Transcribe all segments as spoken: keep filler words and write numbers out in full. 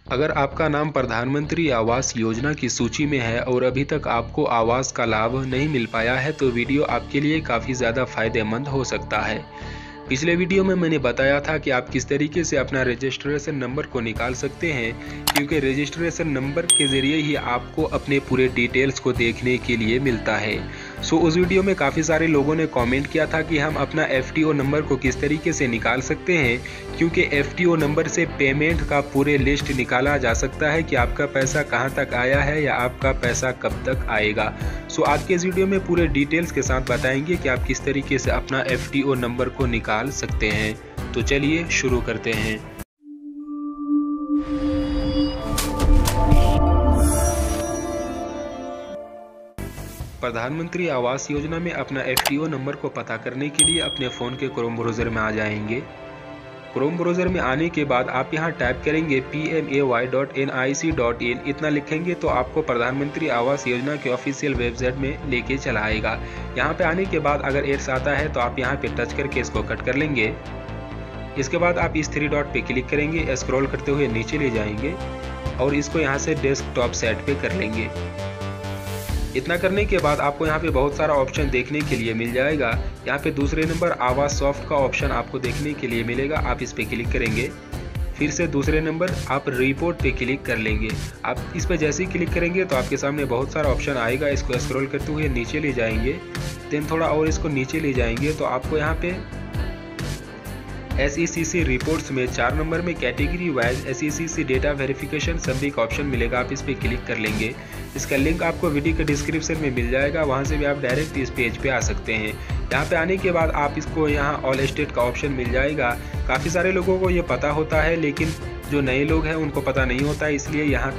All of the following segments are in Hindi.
अगर आपका नाम प्रधानमंत्री आवास योजना की सूची में है और अभी तक आपको आवास का लाभ नहीं मिल पाया है तो वीडियो आपके लिए काफ़ी ज़्यादा फायदेमंद हो सकता है। पिछले वीडियो में मैंने बताया था कि आप किस तरीके से अपना रजिस्ट्रेशन नंबर को निकाल सकते हैं, क्योंकि रजिस्ट्रेशन नंबर के ज़रिए ही आपको अपने पूरे डिटेल्स को देखने के लिए मिलता है। सो उस वीडियो में काफ़ी सारे लोगों ने कमेंट किया था कि हम अपना एफ टी ओ नंबर को किस तरीके से निकाल सकते हैं, क्योंकि एफ टी ओ नंबर से पेमेंट का पूरे लिस्ट निकाला जा सकता है कि आपका पैसा कहां तक आया है या आपका पैसा कब तक आएगा। सो आज के इस वीडियो में पूरे डिटेल्स के साथ बताएंगे कि आप किस तरीके से अपना एफ टी ओ नंबर को निकाल सकते हैं। तो चलिए शुरू करते हैं। प्रधानमंत्री आवास योजना में अपना एफ टी ओ नंबर को पता करने के लिए अपने फ़ोन के क्रोम ब्राउज़र में आ जाएंगे। क्रोम ब्राउज़र में आने के बाद आप यहां टाइप करेंगे P M A Y dot N I C dot in. इतना लिखेंगे तो आपको प्रधानमंत्री आवास योजना के ऑफिशियल वेबसाइट में लेके चला आएगा। यहां पे आने के बाद अगर एड्स आता है तो आप यहां पे टच करके इसको कट कर लेंगे। इसके बाद आप इस थ्री डॉट पे क्लिक करेंगे, स्क्रॉल करते हुए नीचे ले जाएंगे और इसको यहाँ से डेस्कटॉप सेट पे कर लेंगे। इतना करने के बाद आपको यहाँ पे बहुत सारा ऑप्शन देखने के लिए मिल जाएगा। यहाँ पे दूसरे नंबर आवास सॉफ्ट का ऑप्शन आपको देखने के लिए मिलेगा, आप इस पे क्लिक करेंगे। फिर से दूसरे नंबर आप रिपोर्ट पे क्लिक कर लेंगे। आप इस पे जैसे ही क्लिक करेंगे तो आपके सामने बहुत सारा ऑप्शन आएगा। इसको स्क्रॉल करते हुए नीचे ले जाएंगे, देन थोड़ा और इसको नीचे ले जाएंगे तो आपको यहाँ पे एस ई सी सी रिपोर्ट्स में चार नंबर में category wise S E C C data verification सभी का ऑप्शन मिलेगा, आप इस पे क्लिक कर लेंगे। इसका लिंक आपको वीडियो के डिस्क्रिप्शन में मिल जाएगा, वहां से भी आप डायरेक्ट इस पेज पे आ सकते हैं। यहाँ पे आने के बाद आप इसको यहाँ ऑल स्टेट का ऑप्शन मिल जाएगा। काफ़ी सारे लोगों को ये पता होता है, लेकिन जो नए लोग हैं उनको पता नहीं होता है, इसलिए यहाँ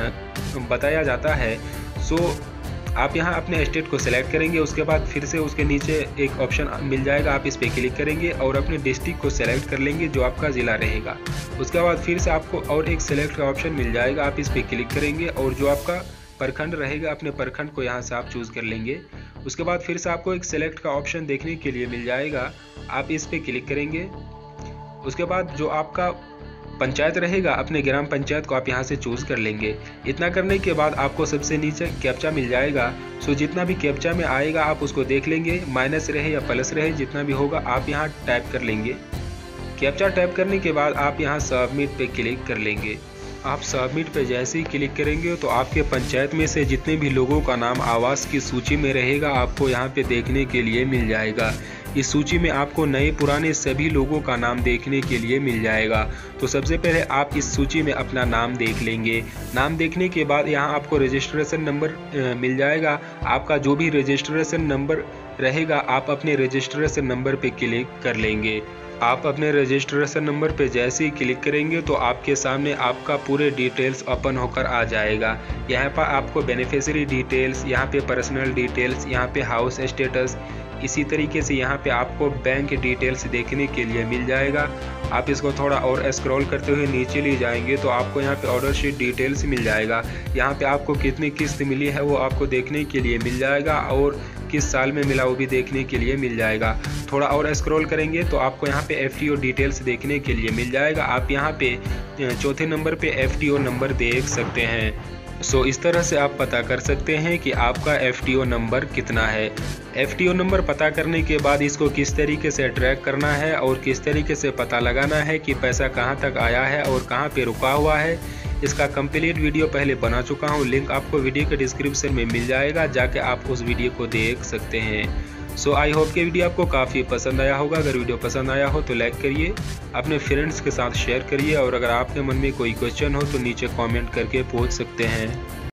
तक बताया जाता है। सो आप यहाँ अपने स्टेट को सिलेक्ट करेंगे, उसके बाद फिर से उसके नीचे एक ऑप्शन मिल जाएगा, आप इस पे क्लिक करेंगे और अपने डिस्ट्रिक्ट को सिलेक्ट कर लेंगे जो आपका ज़िला रहेगा। उसके बाद फिर से आपको और एक सिलेक्ट का ऑप्शन मिल जाएगा, आप इस पे क्लिक करेंगे और जो आपका प्रखंड रहेगा अपने प्रखंड को यहाँ से आप चूज़ कर लेंगे। उसके बाद फिर से आपको एक सिलेक्ट का ऑप्शन देखने के लिए मिल जाएगा, आप इस पे क्लिक करेंगे। उसके बाद जो आपका पंचायत रहेगा अपने ग्राम पंचायत को आप यहाँ से चूज़ कर लेंगे। इतना करने के बाद आपको सबसे नीचे कैप्चा मिल जाएगा। सो जितना भी कैप्चा में आएगा आप उसको देख लेंगे, माइनस रहे या प्लस रहे जितना भी होगा आप यहाँ टाइप कर लेंगे। कैप्चा टाइप करने के बाद आप यहाँ सबमिट पे क्लिक कर लेंगे। आप सबमिट पे जैसे ही क्लिक करेंगे तो आपके पंचायत में से जितने भी लोगों का नाम आवास की सूची में रहेगा आपको यहाँ पे देखने के लिए मिल जाएगा। इस सूची में आपको नए पुराने सभी लोगों का नाम देखने के लिए मिल जाएगा। तो सबसे पहले आप इस सूची में अपना नाम देख लेंगे। नाम देखने के बाद यहाँ आपको रजिस्ट्रेशन नंबर मिल जाएगा। आपका जो भी रजिस्ट्रेशन नंबर रहेगा आप अपने रजिस्ट्रेशन नंबर पे क्लिक कर लेंगे। आप अपने रजिस्ट्रेशन नंबर पे जैसे ही क्लिक करेंगे तो आपके सामने आपका पूरे डिटेल्स ओपन होकर आ जाएगा। यहाँ पर आपको बेनिफिशियरी डिटेल्स, यहाँ पे पर्सनल डिटेल्स, यहाँ पे हाउस स्टेटस, इसी तरीके से यहाँ पे आपको बैंक डिटेल्स देखने के लिए मिल जाएगा। आप इसको थोड़ा और स्क्रॉल करते हुए नीचे ले जाएंगे तो आपको यहाँ पे ऑर्डर शीट डिटेल्स मिल जाएगा। यहाँ पे आपको कितनी किस्त मिली है वो आपको देखने के लिए मिल जाएगा और किस साल में मिला वो भी देखने के लिए मिल जाएगा। थोड़ा और स्क्रॉल करेंगे तो आपको यहाँ पे एफ टी ओ डिटेल्स देखने के लिए मिल जाएगा। आप यहाँ पे चौथे नंबर पे एफ टी ओ नंबर देख सकते हैं। सो इस तरह से आप पता कर सकते हैं कि आपका एफ टी ओ नंबर कितना है। एफ टी ओ नंबर पता करने के बाद इसको किस तरीके से ट्रैक करना है और किस तरीके से पता लगाना है कि पैसा कहां तक आया है और कहां पे रुका हुआ है, इसका कंप्लीट वीडियो पहले बना चुका हूं। लिंक आपको वीडियो के डिस्क्रिप्शन में मिल जाएगा, जाके आप उस वीडियो को देख सकते हैं। सो आई होप कि वीडियो आपको काफ़ी पसंद आया होगा। अगर वीडियो पसंद आया हो तो लाइक करिए, अपने फ्रेंड्स के साथ शेयर करिए और अगर आपके मन में कोई क्वेश्चन हो तो नीचे कमेंट करके पूछ सकते हैं।